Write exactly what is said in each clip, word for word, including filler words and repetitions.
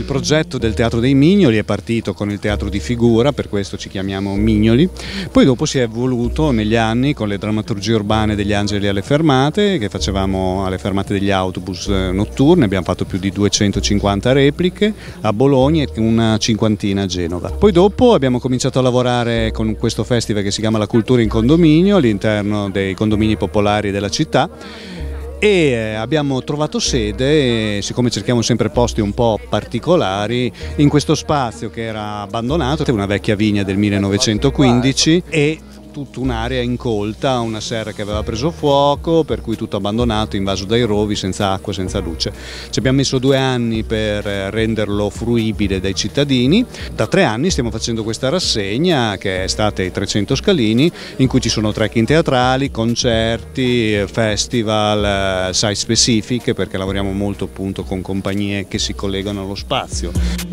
il progetto del Teatro dei Mignoli è partito con il teatro di figura, per questo ci chiamiamo Mignoli, poi dopo si è evoluto negli anni con le drammaturgie urbane degli Angeli alle fermate, che facevamo alle fermate degli autobus notturni, abbiamo fatto più di duecentocinquanta repliche a Bologna e una cinquantina a Genova. Poi dopo abbiamo cominciato a lavorare con questo festival che si chiama La Cultura in Condominio, all'interno dei condomini popolari della città, e abbiamo trovato sede, siccome cerchiamo sempre posti un po' particolari, in questo spazio che era abbandonato, una vecchia vigna del millenovecentoquindici e tutta un'area incolta, una serra che aveva preso fuoco, per cui tutto abbandonato, invaso dai rovi, senza acqua, senza luce. Ci abbiamo messo due anni per renderlo fruibile dai cittadini. Da tre anni stiamo facendo questa rassegna che è Estate ai trecento Scalini, in cui ci sono trekking teatrali, concerti, festival, site specifiche, perché lavoriamo molto appunto con compagnie che si collegano allo spazio.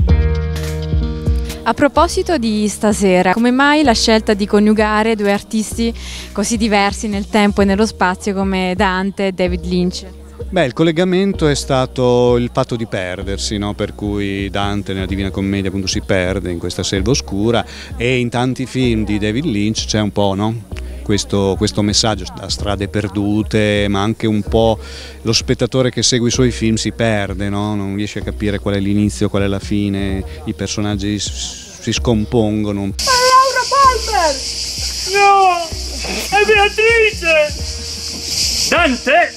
A proposito di stasera, come mai la scelta di coniugare due artisti così diversi nel tempo e nello spazio come Dante e David Lynch? Beh, il collegamento è stato il fatto di perdersi, no? Per cui Dante nella Divina Commedia appunto si perde in questa selva oscura, e in tanti film di David Lynch c'è un po', no? Questo, questo messaggio da strade perdute, ma anche un po' lo spettatore che segue i suoi film si perde, no? Non riesce a capire qual è l'inizio, qual è la fine, i personaggi si scompongono. È Laura Palmer! No! È Beatrice! Dante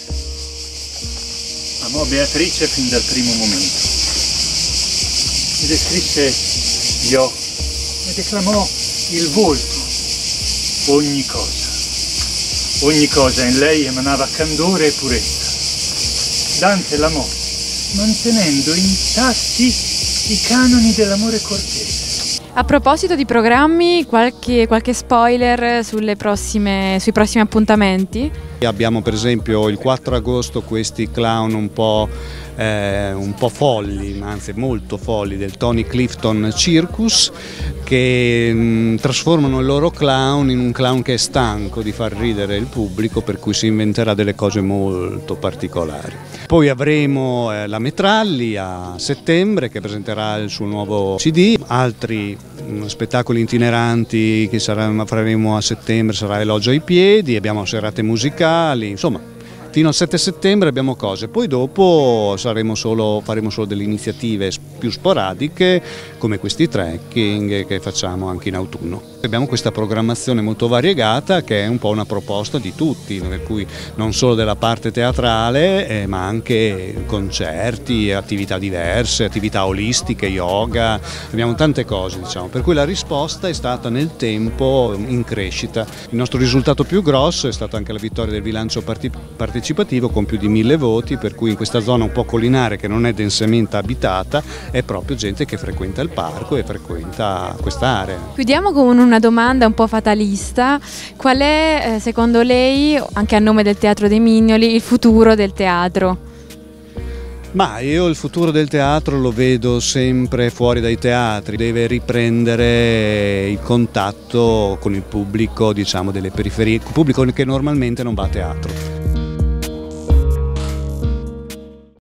amò Beatrice fin dal primo momento. Mi descrisse gli occhi, mi declamò il volto. Ogni cosa, ogni cosa in lei emanava candore e purezza. Dante l'amò, mantenendo intatti i canoni dell'amore cortese. A proposito di programmi, qualche, qualche spoiler sulle prossime, sui prossimi appuntamenti? Abbiamo per esempio il quattro agosto questi clown un po', eh, un po' folli, anzi molto folli, del Tony Clifton Circus, che mh, trasformano il loro clown in un clown che è stanco di far ridere il pubblico, per cui si inventerà delle cose molto particolari. Poi avremo eh, la Metralli a settembre, che presenterà il suo nuovo C D, altri mh, spettacoli itineranti che saranno, faremo a settembre, sarà Elogio ai piedi, abbiamo serate musicali, insomma fino al sette settembre abbiamo cose, poi dopo saremo solo, faremo solo delle iniziative più sporadiche come questi trekking che facciamo anche in autunno. Abbiamo questa programmazione molto variegata che è un po' una proposta di tutti, per cui non solo della parte teatrale eh, ma anche concerti, attività diverse, attività olistiche, yoga, abbiamo tante cose, diciamo, per cui la risposta è stata nel tempo in crescita. Il nostro risultato più grosso è stato anche la vittoria del bilancio partecipativo con più di mille voti, per cui in questa zona un po' collinare che non è densamente abitata è proprio gente che frequenta il parco e frequenta quest'area. Chiudiamo con una domanda un po' fatalista: qual è secondo lei, anche a nome del Teatro dei Mignoli, il futuro del teatro? Ma io il futuro del teatro lo vedo sempre fuori dai teatri, deve riprendere il contatto con il pubblico, diciamo, delle periferie, il pubblico che normalmente non va a teatro.